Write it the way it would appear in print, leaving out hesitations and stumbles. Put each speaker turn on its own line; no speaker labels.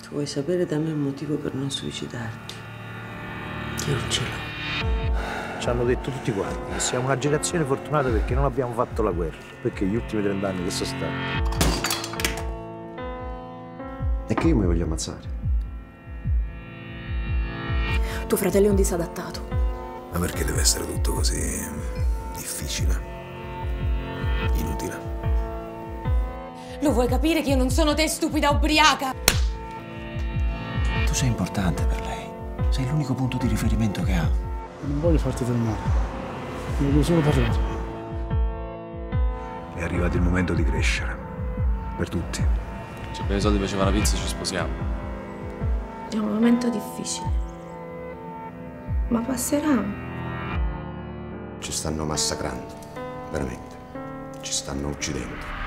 Tu vuoi sapere da me un motivo per non suicidarti? Io non ce l'ho.
Ci hanno detto tutti quanti che siamo una generazione fortunata perché non abbiamo fatto la guerra. Perché gli ultimi 30 anni che sono stati.
È che io mi voglio ammazzare.
Tuo fratello è un disadattato.
Ma perché deve essere tutto così difficile? Inutile?
Lo vuoi capire che io non sono te, stupida ubriaca?
Tu sei importante per lei. Sei l'unico punto di riferimento che ha.
Non voglio farti fermare. Voglio solo parlare.
È arrivato il momento di crescere. Per tutti.
Se abbiamo i soldi per fare la pizza ci sposiamo.
È un momento difficile. Ma passerà.
Ci stanno massacrando. Veramente. Ci stanno uccidendo.